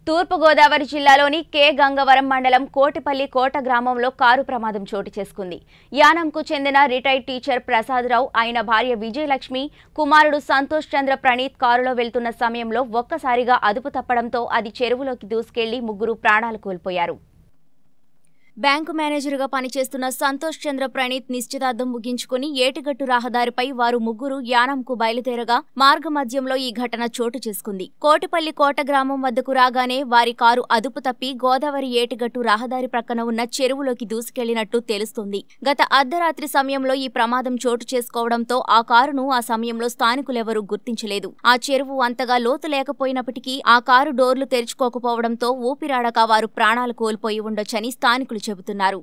తూర్పు గోదావరి జిల్లాలోని కే గంగవరం మండలం కోటిపల్లి కోట గ్రామంలో కారు ప్రమాదం చోటు చేసుకుంది. యానంకు చెందిన రిటైర్డ్ టీచర్ ప్రసాదరావు ఆయన భార్య విజయలక్ష్మి కుమారుడు సంతోష్ చంద్ర ప్రణీత్ కారులో వెళ్తున్న సమయంలో ఒక్కసారిగా అదుపు తప్పడంతో అది చెరువులోకి దూసుకెళ్లి ముగ్గురు ప్రాణాలు కోల్పోయారు. బ్యాంకు మేనేజర్గా పనిచేస్తున్న సంతోష్ చంద్ర ప్రణీత్ నిశ్చితార్థం ముగించుకుని ఏటిగట్టు రహదారిపై వారు ముగ్గురు యానంకు బయలుదేరగా మార్గమధ్యంలో ఈ ఘటన చోటు చేసుకుంది. కోటిపల్లి కోట గ్రామం వద్దకు రాగానే వారి కారు అదుపు తప్పి గోదావరి ఏటిగట్టు రహదారి ప్రక్కన ఉన్న చెరువులోకి దూసుకెళ్లినట్టు తెలుస్తోంది. గత అర్ధరాత్రి సమయంలో ఈ ప్రమాదం చోటు చేసుకోవడంతో ఆ కారును ఆ సమయంలో స్థానికులెవరూ గుర్తించలేదు. ఆ చెరువు అంతగా లోతు లేకపోయినప్పటికీ ఆ కారు డోర్లు తెరుచుకోకపోవడంతో ఊపిరాడక వారు ప్రాణాలు కోల్పోయి ఉండొచ్చని స్థానికులు చెబుతున్నారు.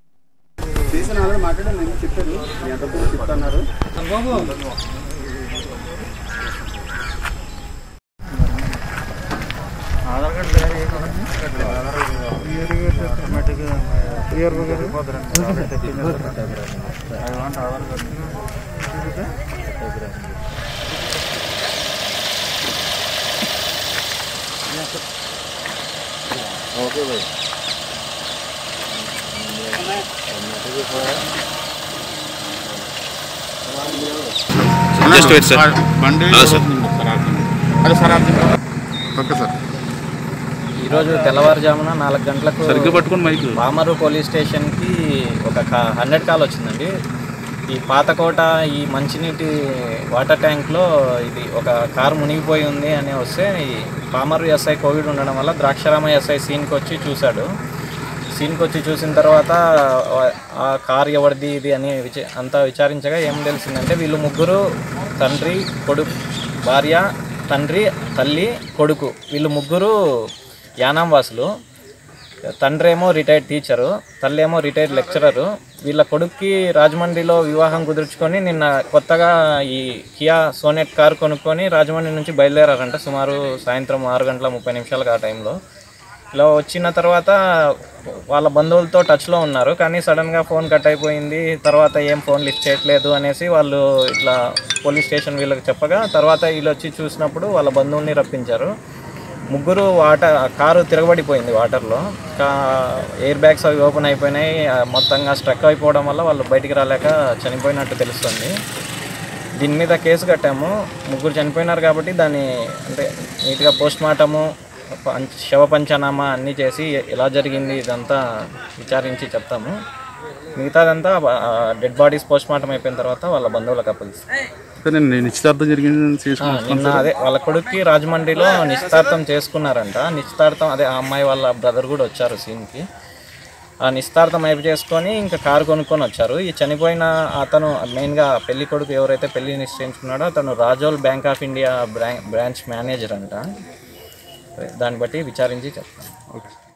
ఈరోజు తెల్లవారుజామున 4 గంటలకు పామరు పోలీస్ స్టేషన్కి ఒక 100 కాల్ వచ్చిందండి. ఈ పాతకోట ఈ మంచినీటి వాటర్ ట్యాంక్లో ఇది ఒక కారు మునిగిపోయి ఉంది అని వస్తే ఈ పామరు ఎస్ఐ కోవిడ్ ఉండడం వల్ల ద్రాక్షారామ ఎస్ఐ సీన్కి వచ్చి చూశాడు. సీన్కి వచ్చి చూసిన తర్వాత ఆ కారు ఎవరిది ఇది అని అంతా విచారించగా ఏం తెలిసిందంటే వీళ్ళు ముగ్గురు తండ్రి కొడుకు భార్య తండ్రి తల్లి కొడుకు వీళ్ళు ముగ్గురు యానాం వాసులు. తండ్రి ఏమో రిటైర్డ్ టీచరు, తల్లి ఏమో రిటైర్డ్ లెక్చరరు. వీళ్ళ కొడుక్కి రాజమండ్రిలో వివాహం కుదుర్చుకొని నిన్న కొత్తగా ఈ కియా సోనెట్ కారు కొనుక్కొని రాజమండ్రి నుంచి బయలుదేరారంట. సుమారు సాయంత్రం 6:30 ఆ టైంలో. ఇలా వచ్చిన తర్వాత వాళ్ళ బంధువులతో టచ్లో ఉన్నారు, కానీ సడన్గా ఫోన్ కట్ అయిపోయింది. తర్వాత ఏం ఫోన్ లిఫ్ట్ చేయట్లేదు అనేసి వాళ్ళు ఇట్లా పోలీస్ స్టేషన్ వీళ్ళకి చెప్పగా తర్వాత వీళ్ళు వచ్చి చూసినప్పుడు వాళ్ళ బంధువుల్ని రప్పించారు. ముగ్గురు కారు తిరగబడిపోయింది వాటర్లో. ఎయిర్ బ్యాగ్స్ అవి ఓపెన్ అయిపోయినాయి. మొత్తంగా స్ట్రక్ అయిపోవడం వల్ల వాళ్ళు బయటికి రాలేక చనిపోయినట్టు తెలుస్తుంది. దీని మీద కేసు కట్టాము. ముగ్గురు చనిపోయినారు కాబట్టి దాన్ని అంటే నీట్గా పోస్ట్మార్టము శవ పంచనామా అన్నీ చేసి ఎలా జరిగింది ఇదంతా విచారించి చెప్తాము. మిగతాదంతా డెడ్ బాడీస్ పోస్ట్మార్టం అయిపోయిన తర్వాత వాళ్ళ బంధువులకు అప్పగిస్తాం. నిశ్చితార్థం జరిగింది నిన్న అదే వాళ్ళ కొడుక్కి రాజమండ్రిలో నిశ్చితార్థం చేసుకున్నారంట. నిశ్చితార్థం అదే ఆ అమ్మాయి వాళ్ళ బ్రదర్ కూడా వచ్చారు సీన్కి. ఆ నిశ్చితార్థం అయిపో చేసుకొని ఇంకా కారు కొనుక్కొని వచ్చారు. ఈ చనిపోయిన అతను మెయిన్గా పెళ్లి కొడుకు ఎవరైతే పెళ్లి నిశ్చయించుకున్నాడో అతను Razole bank of India branch manager అంట. దాన్ని బట్టి విచారించి చెప్తాను. ఓకే.